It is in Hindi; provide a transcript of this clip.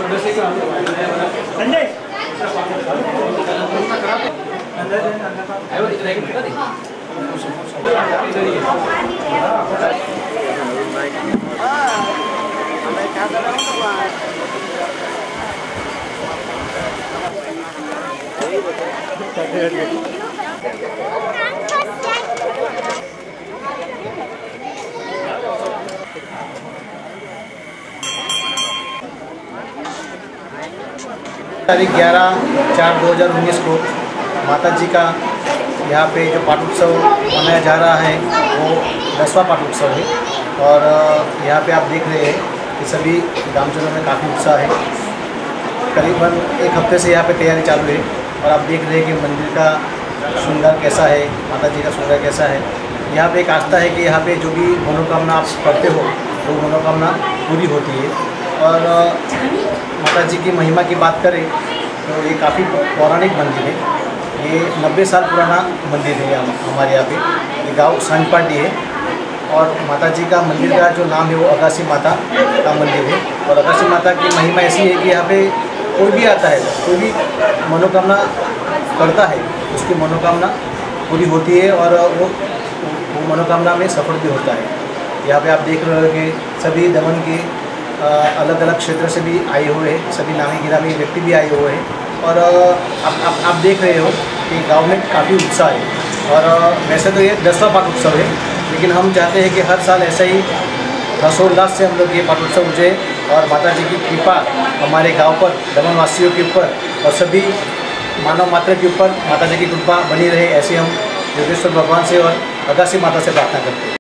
तारीख 11/4/2019 को माता जी का यहाँ पे जो पाटोत्सव मनाया जा रहा है वो 10वां पाटोत्सव है। और यहाँ पे आप देख रहे हैं कि सभी ग्रामजनों में काफ़ी उत्साह है। करीबन एक हफ्ते से यहाँ पे तैयारी चालू है और आप देख रहे हैं कि मंदिर का श्रृंगार कैसा है, माता जी का श्रृंगार कैसा है। यहाँ पे एक आस्था है कि यहाँ पे जो भी मनोकामना आप करते हो वो मनोकामना पूरी होती है। और माता जी की महिमा की बात करें तो ये काफ़ी पौराणिक मंदिर है। ये 90 साल पुराना मंदिर है हमारे यहाँ पे। ये गाँव सांजपाटी है और माता जी का मंदिर का जो नाम है वो अगासी माता का मंदिर है। और अगासी माता की महिमा ऐसी है कि यहाँ पे कोई भी आता है, कोई भी मनोकामना करता है, उसकी मनोकामना पूरी होती है और वो मनोकामना में सफल भी होता है। यहाँ पे आप देख रहे हो कि सभी दमन के अलग अलग क्षेत्र से भी आए हुए हैं, सभी नामी गिरामी व्यक्ति भी आए हुए हैं। और आप देख रहे हो कि गांव में काफ़ी उत्साह है। और वैसे तो ये 10वां पाटोत्सव है, लेकिन हम चाहते हैं कि हर साल ऐसा ही हर्षोल्लास से हम लोग ये पाटोत्सव उजे और माता जी की कृपा हमारे गांव पर, दमन वासियों के ऊपर और सभी मानव मात्र के ऊपर माता जी की कृपा बनी रहे, ऐसे हम योगेश्वर भगवान से और अगासी माता से प्रार्थना करते हैं।